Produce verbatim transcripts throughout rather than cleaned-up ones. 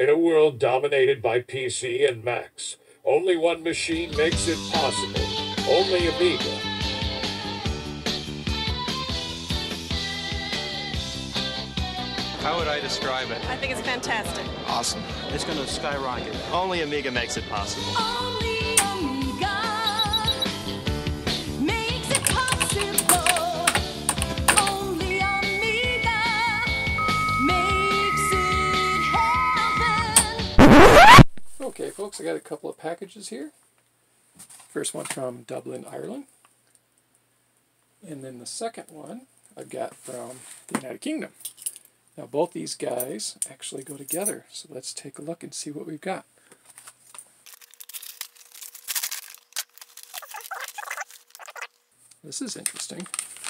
In a world dominated by P C and Macs, only one machine makes it possible. Only Amiga. How would I describe it? I think it's fantastic. Awesome. It's going to skyrocket. Only Amiga makes it possible. Only Amiga makes it possible. Only Amiga makes it happen. Okay, folks, I got a couple of packages here. First one from Dublin, Ireland. And then the second one I've got from the United Kingdom. Now both these guys actually go together, so let's take a look and see what we've got. This is interesting.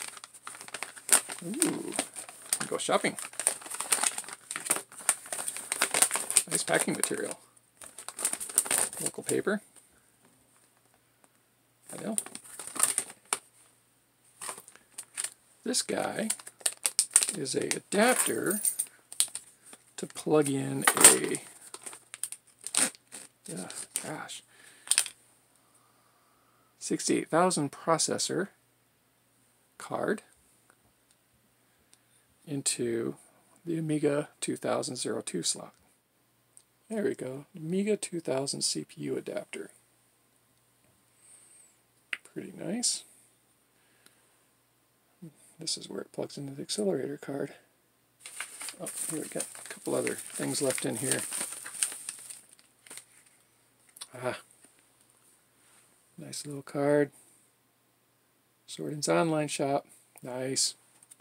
Ooh, go shopping. Nice packing material. Local paper. I know. This guy is a adapter to plug in a, yeah, gosh, sixty-eight thousand processor card into the Amiga two thousand oh two slot. There we go, Amiga two thousand C P U adapter. Pretty nice. This is where it plugs into the Accelerator card. Oh, here we got a couple other things left in here. Ah, nice little card. Sorting's online shop. Nice.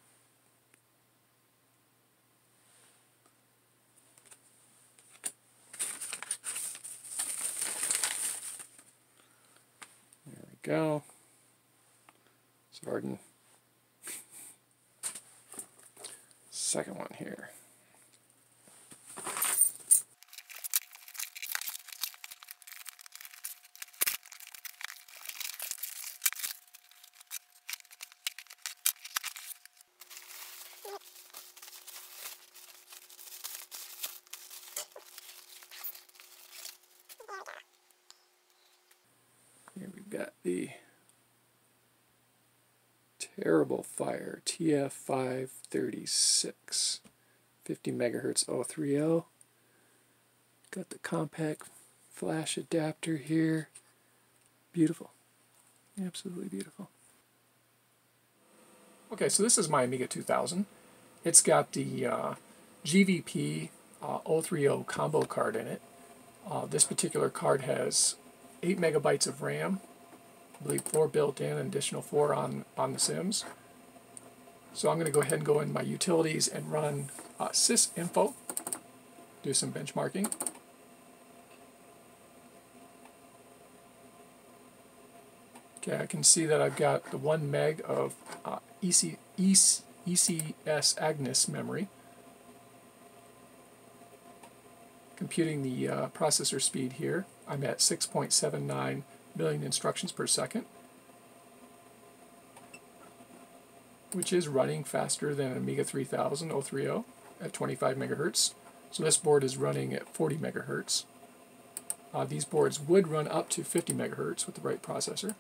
There we go. Sorting. Second one here. Here we've got the TerribleFire T F five thirty-six, fifty megahertz O three O. Got the compact flash adapter here. Beautiful. Absolutely beautiful. Okay, so this is my Amiga two thousand. It's got the uh, G V P uh, O three O combo card in it. Uh, this particular card has eight megabytes of RAM. I believe four built in, an additional four on, on the Sims. So I'm going to go ahead and go in my utilities and run uh, sysinfo, do some benchmarking. Okay, I can see that I've got the one meg of uh, E C, E C, E C S Agnes memory. Computing the uh, processor speed here, I'm at six point seven nine million instructions per second, which is running faster than an Amiga three thousand O three O at twenty-five megahertz. So this board is running at forty megahertz. Uh, these boards would run up to fifty megahertz with the right processor.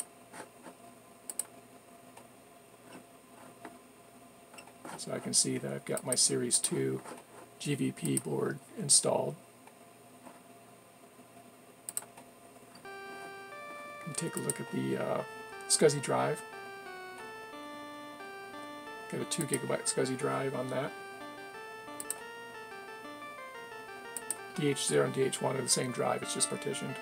So I can see that I've got my Series two G V P board installed. Take a look at the uh, SCSI drive. Got a two gigabyte SCSI drive on that. D H zero and D H one are the same drive, it's just partitioned.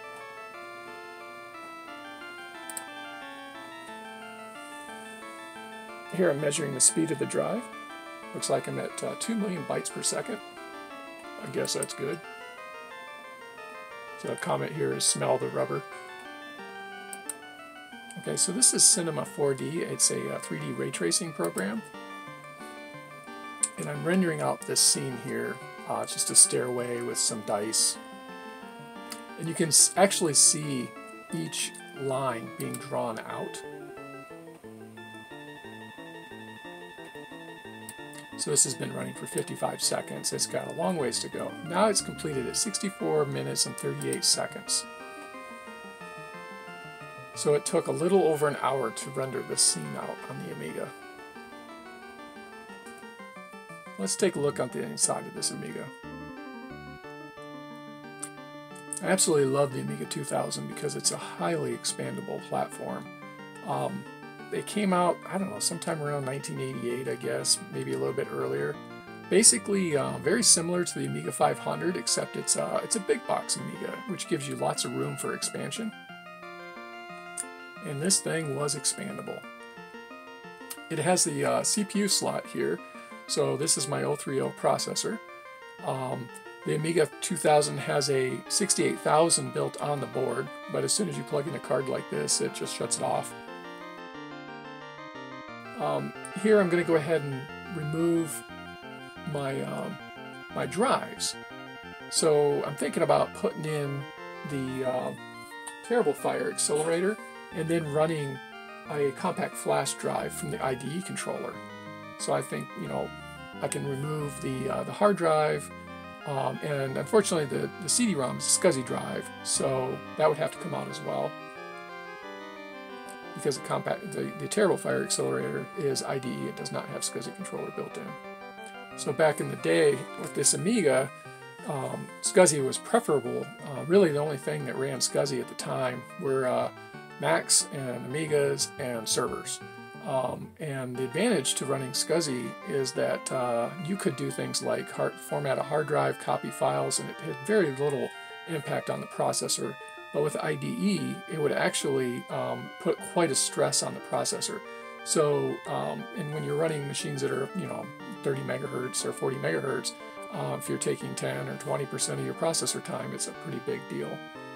Here I'm measuring the speed of the drive. Looks like I'm at uh, two million bytes per second. I guess that's good. So a comment here is smell the rubber. Okay, so this is Cinema four D. It's a uh, three D ray tracing program. And I'm rendering out this scene here. Uh, it's just a stairway with some dice. And you can s actually see each line being drawn out. So this has been running for fifty-five seconds. It's got a long ways to go. Now it's completed at sixty-four minutes and thirty-eight seconds. So it took a little over an hour to render this scene out on the Amiga. Let's take a look on the inside of this Amiga. I absolutely love the Amiga two thousand because it's a highly expandable platform. Um, it came out, I don't know, sometime around nineteen eighty-eight, I guess, maybe a little bit earlier. Basically, uh, very similar to the Amiga five hundred, except it's, uh, it's a big box Amiga, which gives you lots of room for expansion. And this thing was expandable. It has the uh, C P U slot here, so this is my oh three oh processor. Um, the Amiga two thousand has a sixty-eight thousand built on the board, but as soon as you plug in a card like this, it just shuts it off. Um, here I'm going to go ahead and remove my, um, my drives. So I'm thinking about putting in the uh, TerribleFire Accelerator and then running a compact flash drive from the I D E controller. So I think, you know, I can remove the uh, the hard drive, um, and unfortunately the, the C D ROM is a SCSI drive, so that would have to come out as well. Because the compact the, the TerribleFire Accelerator is I D E, it does not have SCSI controller built in. So back in the day with this Amiga, um, SCSI was preferable. Uh, really the only thing that ran SCSI at the time were uh, Macs and Amigas and servers. Um, and the advantage to running SCSI is that uh, you could do things like hard, format a hard drive, copy files, and it had very little impact on the processor. But with I D E, it would actually um, put quite a stress on the processor. So, um, and when you're running machines that are, you know, thirty megahertz or forty megahertz, uh, if you're taking ten or twenty percent of your processor time, it's a pretty big deal.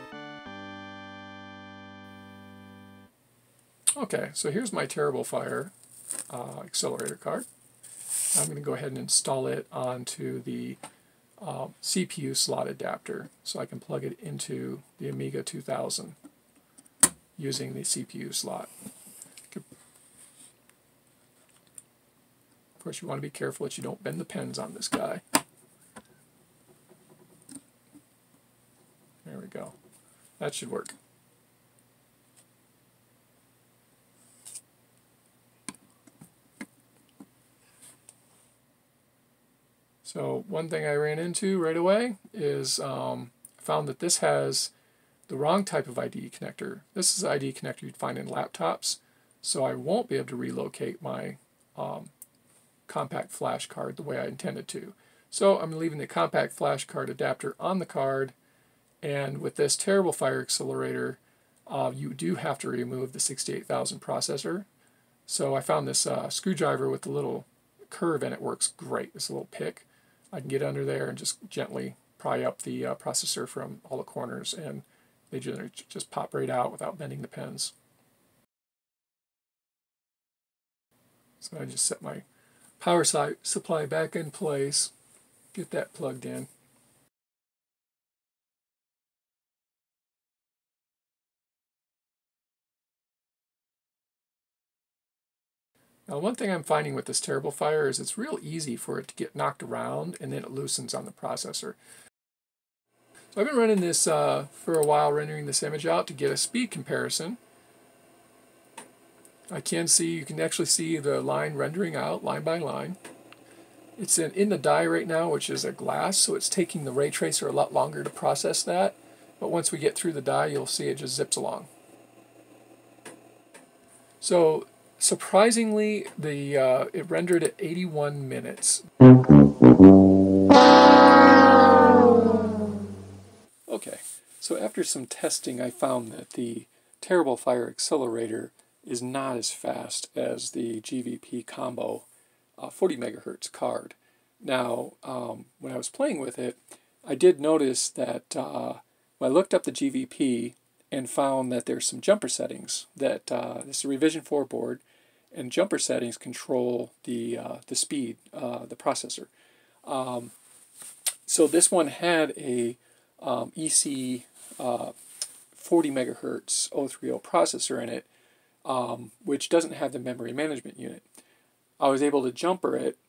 Okay, so here's my TerribleFire uh, Accelerator card. I'm going to go ahead and install it onto the uh, C P U slot adapter so I can plug it into the Amiga two thousand using the C P U slot. Of course, you want to be careful that you don't bend the pins on this guy. There we go. That should work. So one thing I ran into right away is um, found that this has the wrong type of I D E connector. This is the I D E connector you'd find in laptops, so I won't be able to relocate my um, compact flash card the way I intended to. So I'm leaving the compact flash card adapter on the card, and with this TerribleFire Accelerator, uh, you do have to remove the sixty-eight thousand processor. So I found this uh, screwdriver with the little curve in it works great. This little pick. I can get under there and just gently pry up the uh, processor from all the corners, and they just, just pop right out without bending the pins. So I just set my power supply back in place, get that plugged in. Now, one thing I'm finding with this TerribleFire is it's real easy for it to get knocked around and then it loosens on the processor. So I've been running this uh, for a while, rendering this image out to get a speed comparison. I can see, you can actually see the line rendering out line by line. It's in, in the die right now, which is a glass, so it's taking the ray tracer a lot longer to process that. But once we get through the die, you'll see it just zips along. So surprisingly, the uh, it rendered at eighty-one minutes. Okay, so after some testing, I found that the TerribleFire Accelerator is not as fast as the G V P combo uh, forty megahertz card. Now, um, when I was playing with it, I did notice that uh, when I looked up the G V P and found that there's some jumper settings that uh, this is a revision four board, and jumper settings control the uh, the speed, uh, the processor. Um, so this one had a um, E C uh, forty megahertz oh three oh processor in it, um, which doesn't have the memory management unit. I was able to jumper it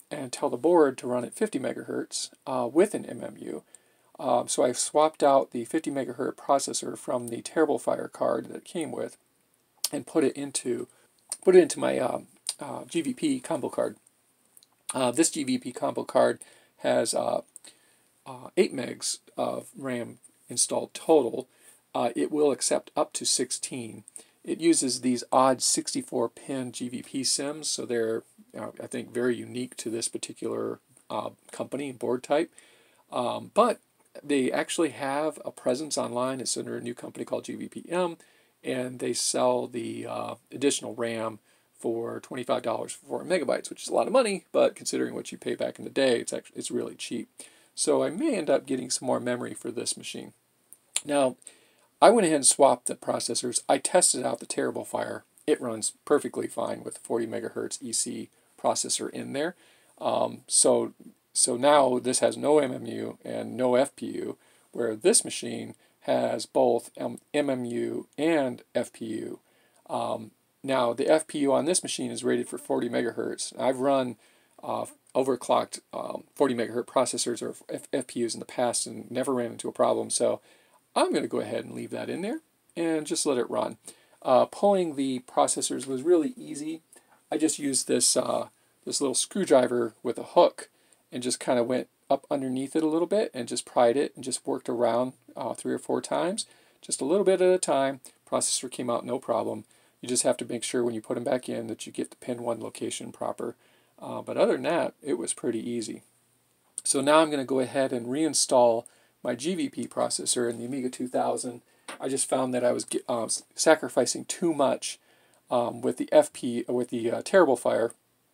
and tell the board to run at fifty megahertz uh, with an M M U. Um, so I swapped out the fifty megahertz processor from the TerribleFire card that it came with, and put it into put it into my uh, uh, G V P combo card. Uh, this G V P combo card has uh, uh, eight megs of RAM installed total. Uh, it will accept up to sixteen. It uses these odd sixty-four pin G V P sims, so they're uh, I think very unique to this particular uh, company and board type. Um, but they actually have a presence online. It's under a new company called G V P M, and they sell the uh, additional RAM for twenty-five dollars for four megabytes, which is a lot of money, but considering what you pay back in the day, it's actually it's really cheap. So I may end up getting some more memory for this machine. Now, I went ahead and swapped the processors. I tested out the TerribleFire. It runs perfectly fine with the forty megahertz E C processor in there. Um, so, so now this has no M M U and no F P U, where this machine has both M M U and F P U. Um, now, the F P U on this machine is rated for forty megahertz. I've run uh, overclocked um, forty megahertz processors or F FPUs in the past and never ran into a problem. So I'm going to go ahead and leave that in there and just let it run. Uh, pulling the processors was really easy. I just used this uh, this little screwdriver with a hook and just kind of went up underneath it a little bit and just pried it and just worked around uh, three or four times, just a little bit at a time. Processor came out no problem. You just have to make sure when you put them back in that you get the pin one location proper. Uh, but other than that, it was pretty easy. So now I'm going to go ahead and reinstall my G V P processor in the Amiga two thousand. I just found that I was uh, sacrificing too much um, with the F P with the uh, TerribleFire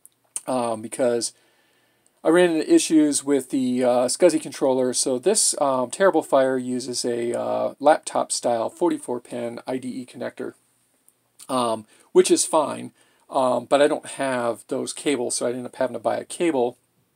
um, because I ran into issues with the uh, SCSI controller. So this um, TerribleFire uses a uh, laptop style forty-four pin I D E connector, um, which is fine, um, but I don't have those cables, so I ended up having to buy a cable,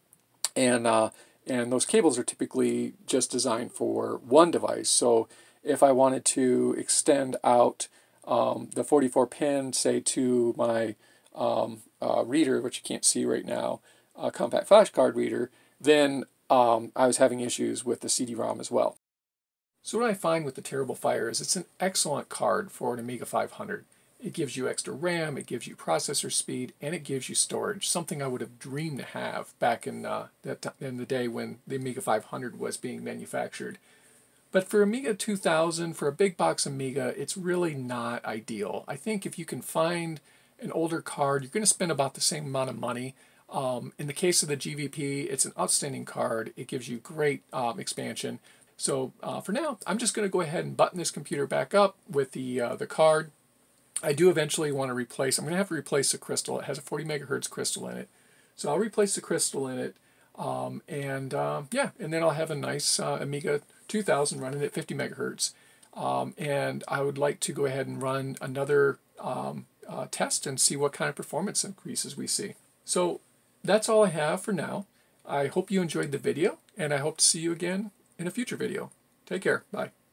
and uh, and those cables are typically just designed for one device. So if I wanted to extend out um, the forty-four pin, say, to my um, uh, reader, which you can't see right now, a compact flash card reader, then um, I was having issues with the C D ROM as well. So what I find with the TerribleFire is it's an excellent card for an Amiga five hundred. It gives you extra RAM, it gives you processor speed, and it gives you storage, something I would have dreamed to have back in, uh, that in the day when the Amiga five hundred was being manufactured. But for Amiga two thousand, for a big box Amiga, it's really not ideal. I think if you can find an older card, you're going to spend about the same amount of money. Um, in the case of the G V P, it's an outstanding card. It gives you great um, expansion. So uh, for now, I'm just going to go ahead and button this computer back up with the, uh, the card. I do eventually want to replace, I'm going to have to replace the crystal. It has a forty megahertz crystal in it. So I'll replace the crystal in it. Um, and uh, yeah, and then I'll have a nice uh, Amiga two thousand running at fifty megahertz. Um, and I would like to go ahead and run another um, uh, test and see what kind of performance increases we see. So that's all I have for now. I hope you enjoyed the video, and I hope to see you again in a future video. Take care. Bye.